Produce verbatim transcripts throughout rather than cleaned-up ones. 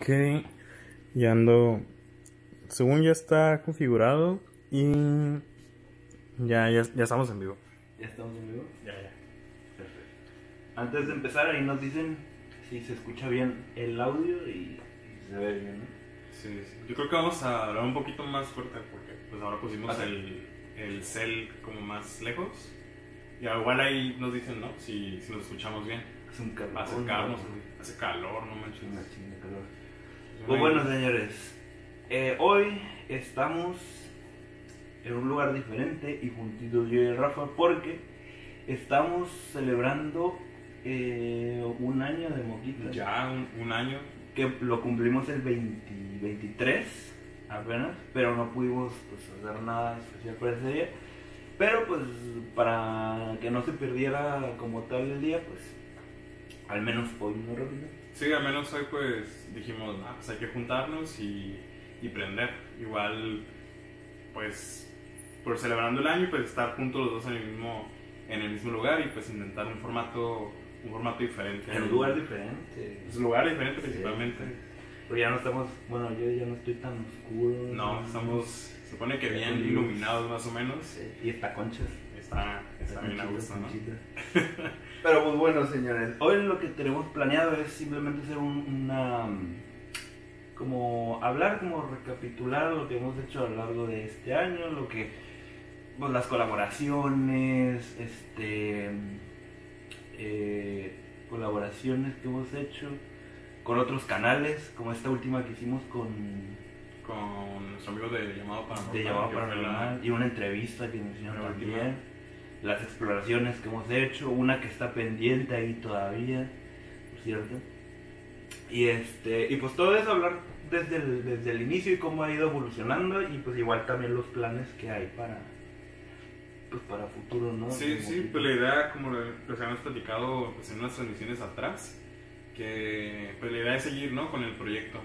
Ok, ya ando, según ya está configurado y ya, ya, ya estamos en vivo. ¿Ya estamos en vivo? Ya, ya. Perfecto. Antes de empezar, ahí nos dicen si se escucha bien el audio y si se ve bien, ¿no? Sí, sí. Yo creo que vamos a hablar un poquito más fuerte porque pues ahora pusimos ¿Ah, sí? el, el cel como más lejos. Y igual ahí nos dicen, ¿no? Si, si nos escuchamos bien. Hace un calor. Va a acercarnos, ¿no? hace calor, no manches. Una chinga de calor. Pues Pues no hay- bueno, señores, eh, hoy estamos en un lugar diferente y juntitos yo y el Rafa porque estamos celebrando eh, un año de Moquita. Ya un, un año. Que lo cumplimos el veinte, veintitrés apenas, pero no pudimos pues, hacer nada especial para ese día. Pero pues para que no se perdiera como tal el día, pues al menos hoy no repito. Sí, al menos hoy pues dijimos, ah, pues hay que juntarnos y, y prender. Igual, pues, por celebrando el año, pues estar juntos los dos en el mismo, en el mismo lugar y pues intentar un formato, un formato diferente. En un lugar diferente. Es un lugar diferente Sí, principalmente. Pero ya no estamos, bueno, yo ya no estoy tan oscuro. No, estamos, se supone que bien Con luz. iluminados más o menos. Sí, y está conchas. Está, está bien a gusto, ¿no? Pero pues bueno, señores, hoy lo que tenemos planeado es simplemente hacer un- una como hablar, como recapitular lo que hemos hecho a lo largo de este año, lo que pues las colaboraciones, este eh, colaboraciones que hemos hecho con otros canales, como esta última que hicimos con Con nuestro amigo de Llamado Paranormal. de Llamado que fue Paranormal y una entrevista que nos hicieron la última. también, las exploraciones que hemos hecho, una que está pendiente ahí todavía, por cierto, y este y pues todo eso, hablar desde el, desde el inicio y cómo ha ido evolucionando y pues igual también los planes que hay para pues para futuro, ¿no? Sí, Como sí, que- pues la idea, como lo los habíamos platicado pues, en unas transmisiones atrás, que pues la idea es seguir, ¿no? Con el proyecto.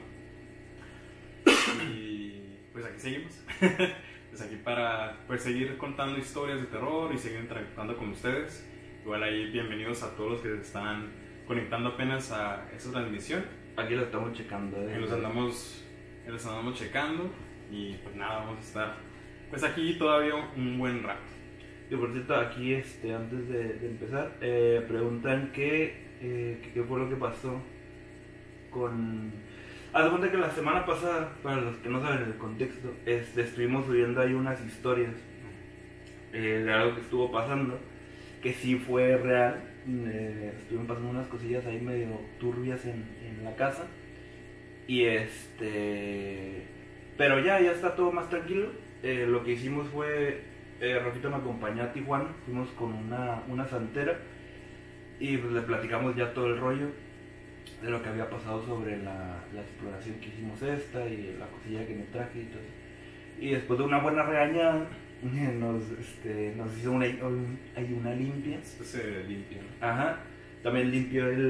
Y pues aquí seguimos. Pues aquí para pues, seguir contando historias de terror y seguir interactuando con ustedes. Igual ahí bienvenidos a todos los que se están conectando apenas a esta transmisión. Aquí lo estamos checando, ¿eh? Y los andamos, los andamos checando y pues nada, vamos a estar pues aquí todavía un buen rato. Y por cierto, aquí este, antes de, de empezar, eh, preguntan qué, eh, qué fue lo que pasó con... Haz de cuenta que la semana pasada, para los que no saben el contexto, este, estuvimos subiendo ahí unas historias eh, de algo que estuvo pasando, que sí fue real. Eh, estuvieron pasando unas cosillas ahí medio turbias en, en la casa. Y este... Pero ya, ya está todo más tranquilo. Eh, lo que hicimos fue... Eh, Rafita me acompañó a Tijuana, fuimos con una, una santera y pues le platicamos ya todo el rollo de lo que había pasado sobre la, la exploración que hicimos esta y la cosilla que me traje y todo eso. Y después de una buena regañada nos, este, nos hizo una, un- ahí una limpia. Después se limpia, ¿no? Ajá, también limpió el,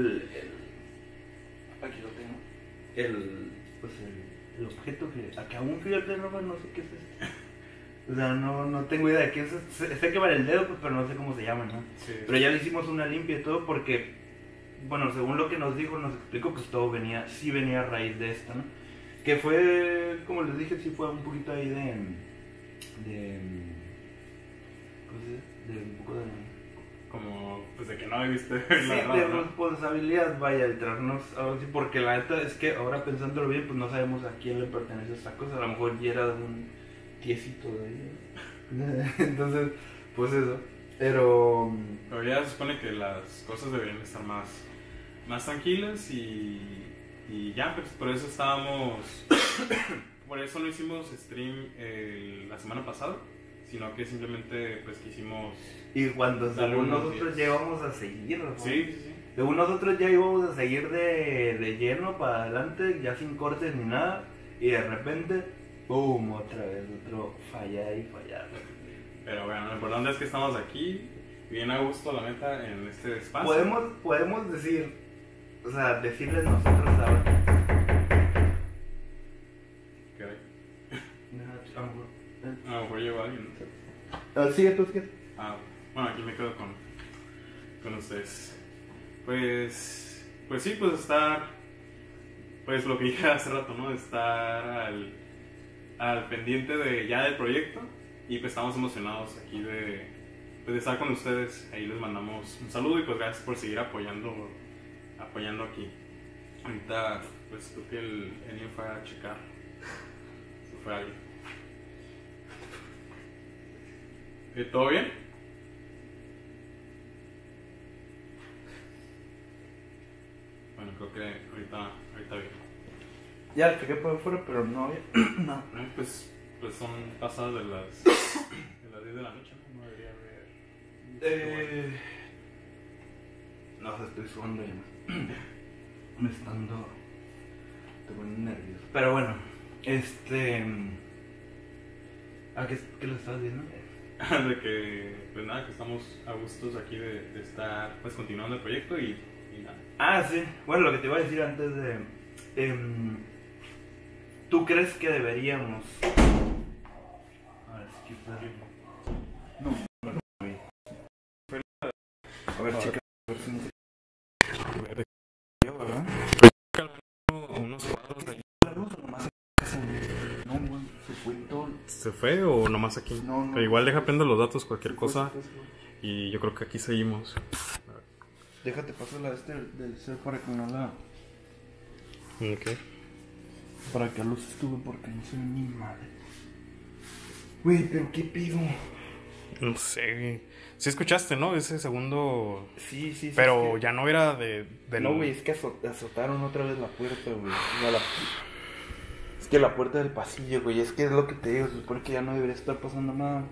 el aquí lo tengo, el, pues el, el objeto que, que aún fíjate, no, no sé qué es esto. O sea, no, no tengo idea de qué es. Sé, sé que vale el dedo, pues, pero no sé cómo se llama, ¿no? Sí. Pero ya le hicimos una limpia y todo porque, bueno, según lo que nos dijo, nos explicó, pues todo venía, sí venía a raíz de esta, ¿no? Que fue, como les dije, sí fue un poquito ahí de, de, ¿cómo se dice? De un poco de, Como pues de que no debiste sí, haberla de agarrado, ¿no? responsabilidad, vaya, el traernos, ahora sí, porque la neta es que ahora pensándolo bien, pues no sabemos a quién le pertenece esta cosa, a lo mejor ya era de un tiecito de ahí, ¿no? Entonces, pues eso, pero Pero ya se supone que las cosas deberían estar más, más tranquilas y, y ya, pues por eso estábamos, por eso no hicimos stream eh, la semana pasada, sino que simplemente pues quisimos... y cuando Dale según unos nosotros días. ya íbamos a seguir, ¿no? Sí, sí, sí. Según nosotros ya íbamos a seguir de, de lleno para adelante, ya sin cortes ni nada, y de repente, ¡boom! Otra vez, otro fallar y fallar. Pero bueno, lo importante es que estamos aquí, bien a gusto la neta en este espacio. Podemos, podemos decir, o sea, decirles nosotros ahora. ¿Qué hay? No, a lo mejor, eh. A lo mejor llegó alguien, ¿no? Ah, sigue tú, sigue. Ah, bueno, aquí me quedo con, con ustedes. Pues, pues sí, pues estar pues lo que dije hace rato, ¿no? Estar al, al pendiente de ya del proyecto y pues estamos emocionados aquí de, pues, de estar con ustedes. Ahí les mandamos un saludo y pues gracias por seguir apoyando, apoyando aquí. Ahorita pues creo que el Enio fue a checar. Se fue alguien. ¿Eh, ¿Todo bien? Bueno, creo que ahorita, ahorita bien. Ya, chequé por afuera, pero no había nada. No, pues, pues son pasadas de las, de las diez de la noche, ¿no? No debería haber... Eh... No, o sea, estoy sudando ya. Me está dando... Estoy poniendo nervioso. Pero bueno, este... ¿A qué, qué le estás diciendo? De que, pues nada, que estamos a gustos aquí de, de estar, pues, continuando el proyecto y, y nada. Ah, sí. Bueno, lo que te iba a decir antes de... Eh, ¿Tú crees que deberíamos... A ver, si quita... No, no, no. A ver, checa. A ver si no se... ¿verdad? Unos cuadros de ahí. ¿La luz o nomás se... No, güey, se fue todo... ¿Se fue o nomás aquí? No, no. Pero igual deja prendo los datos, cualquier Se fue, cosa. se fue, se fue. Y yo creo que aquí seguimos. Déjate pasar la de este del ser para que no la... Ok. Para que la luz estuve porque no soy ni madre. Güey, pero qué pido. No sé. Sí escuchaste, ¿no? Ese segundo... Sí, sí, sí. Pero es que... ya no era de... de No, güey, es que azo- azotaron otra vez la puerta, güey. No, la... Es que la puerta del pasillo, güey. Es que es lo que te digo, se supone que ya no debería estar pasando nada.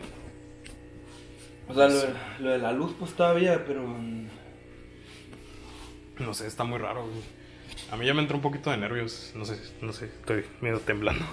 O sea, lo de, lo de la luz, pues todavía, pero... No sé, está muy raro, güey. A mí ya me entró un poquito de nervios. No sé, no sé, estoy medio temblando.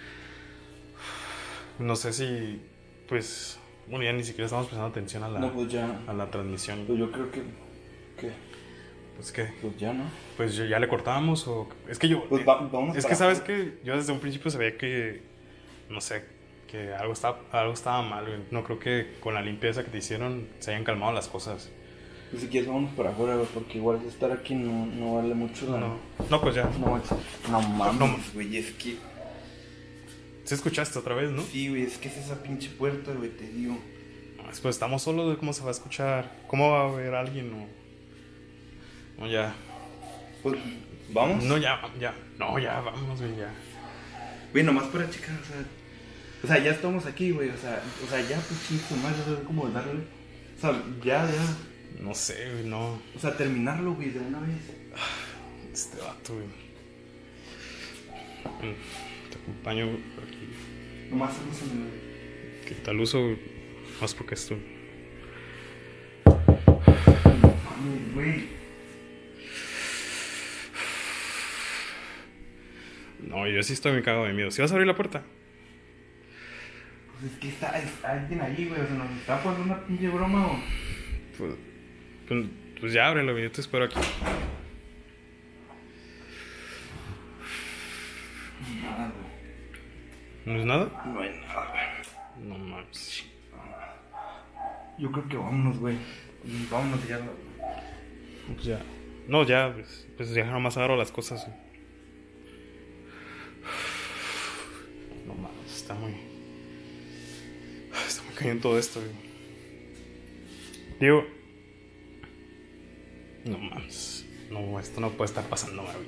No sé si... Pues... Bueno, ya ni siquiera estamos prestando atención a la, No, pues ya. a la transmisión. Pues yo creo que... ¿Qué? Pues que... Pues ya, ¿no? Pues ya le cortábamos o... Es que yo... Pues eh, va- vamos es para que sabes afuera. que yo desde un principio sabía que... No sé, que algo estaba, algo estaba mal, güey. No creo que con la limpieza que te hicieron se hayan calmado las cosas. Pues si quieres vámonos para afuera, güey, porque igual estar aquí no, no vale mucho la... No, no pues ya. No, es- no mames, No. güey, es que... Sí escuchaste otra vez, ¿no? Sí, güey, es que es esa pinche puerta, güey, te digo. Pues estamos solos, güey, ¿cómo se va a escuchar? ¿Cómo va a haber alguien o...? No, ya. Pues, ¿vamos? No, ya, ya. No, ya, vamos, güey, ya. Güey, nomás para checar, o sea... O sea, ya estamos aquí, güey, o sea, o sea, ya, pues, chingo, más, o sea, como darle... O sea, ya, ya... No sé, güey, no. O sea, terminarlo, güey, de una vez. Este vato, güey. Mm, Te acompaño güey, por aquí. Nomás se me... ¿Qué tal uso? Güey? Más porque esto. Mami, güey. No, yo sí estoy muy cagado de miedo. ¿Sí vas a abrir la puerta? Pues es que está, está alguien ahí, güey, o sea, nos está poniendo una pinche broma, o... Pues, pues, pues ya ábrelo, güey. Yo te espero aquí. Nada, güey. ¿No es nada? No hay nada, güey. No mames. Yo creo que vámonos, güey. Vámonos ya. Pues ya. No, ya, pues, pues ya nomás agarro las cosas, güey. No mames, está muy... Está muy cayendo todo esto, güey. Digo... No mames. No, esto no puede estar pasando, güey.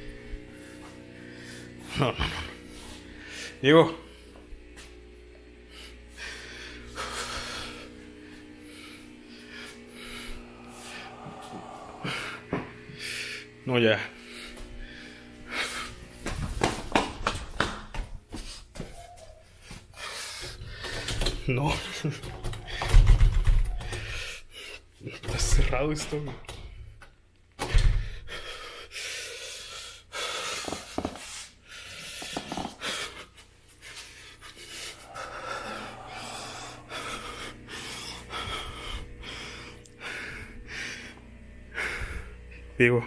No, no, no. Diego. No, ya. No. Está cerrado esto, güey. Diego.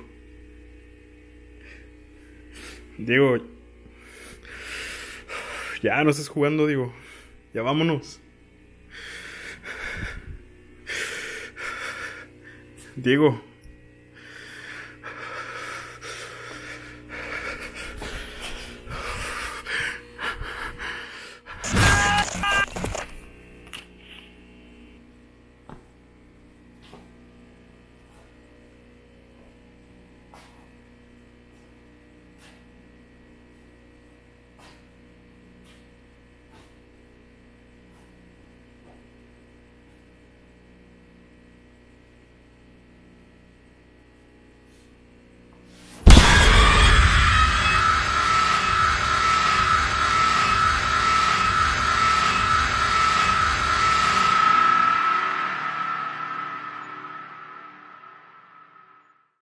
Diego. Ya no estés jugando, Diego. Ya vámonos. Diego.